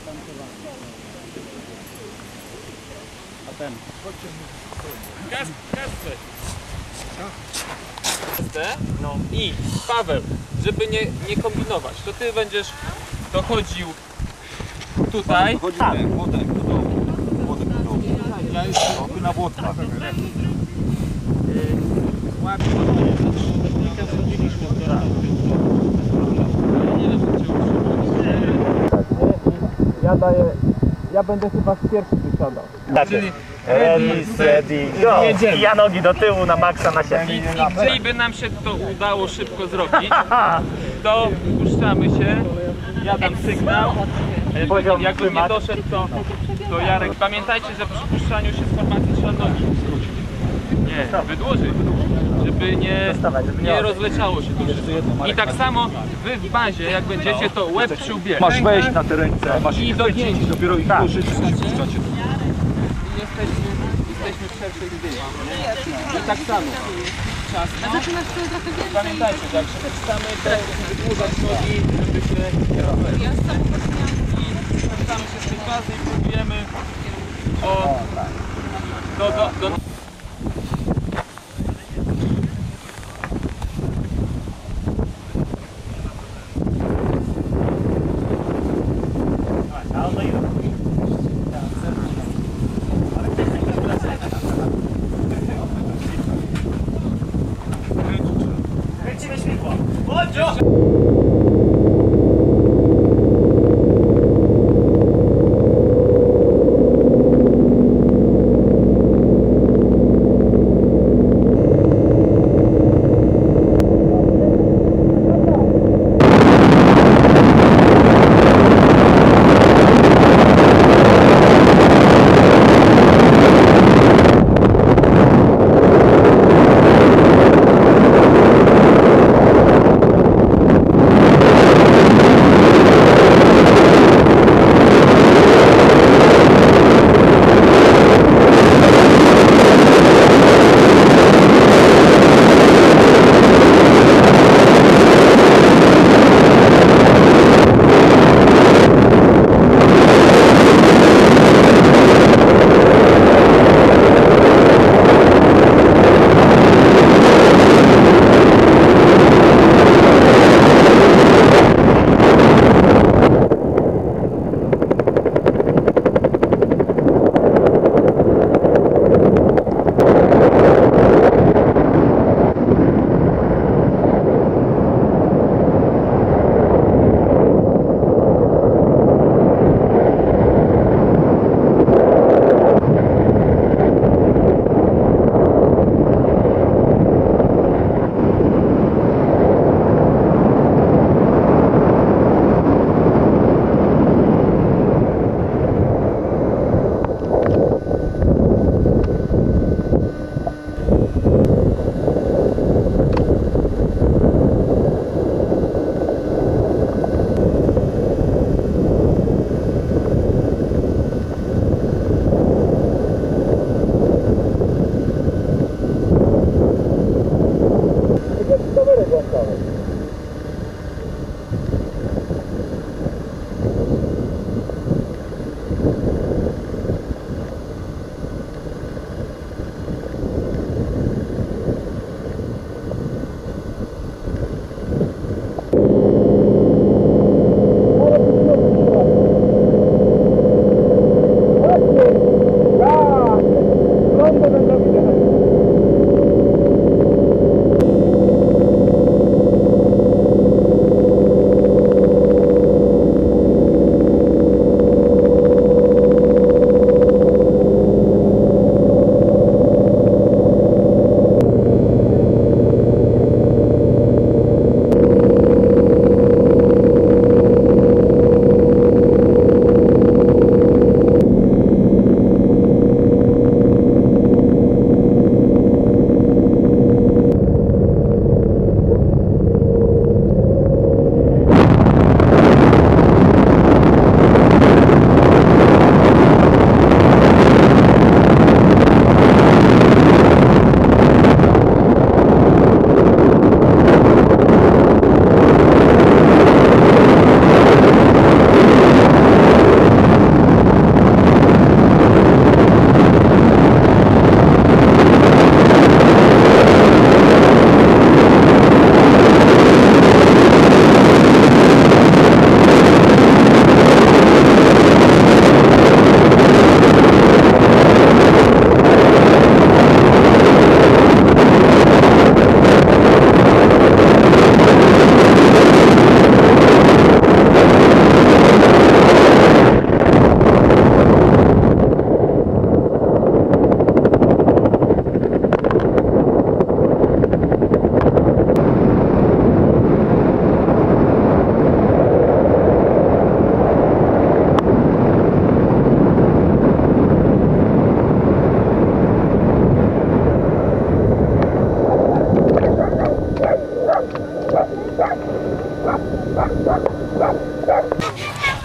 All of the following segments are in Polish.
A ten. Kasper. No i Paweł, żeby nie kombinować, to ty będziesz dochodził tutaj. Młotek do dołu. Młotek do dołu. Ja już na włodkach. Ja będę chyba pierwszy wysiadał. Czyli ready, steady, go! I ja nogi do tyłu na maksa na siebie. I jeżeli by nam się to udało szybko zrobić, to puszczamy się, ja dam sygnał. Jakby nie doszedł, to Jarek. Pamiętajcie, że przy puszczaniu się z formacji trzeba nogi skrócić. Nie, wydłużyć, żeby nie rozleciało się to wszystko. I tak samo wy w bazie, jak będziecie, to łeb przy łbie. Masz wejść na te ręce, masz i ich dogięć. dopiero ich ruszyć i puszczacie. Jesteśmy w szerszej zdjęciu. I tak samo. Czas. Pamiętajcie, że jak się wstamy, to wydłużać nogi, żeby się nie rozlecieć. I wracamy się z tej bazy i próbujemy do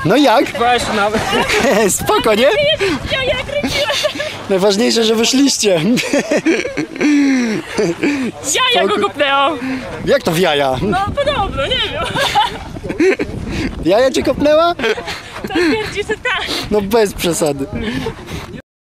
No jak? Weź nawet. Spoko, nie? Ja kręciłam. Najważniejsze, że wyszliście. Ja go kopnęłam. Jak to w jaja? No podobno, nie wiem. Jaja cię kopnęła? To twierdzi, że tak. No bez przesady.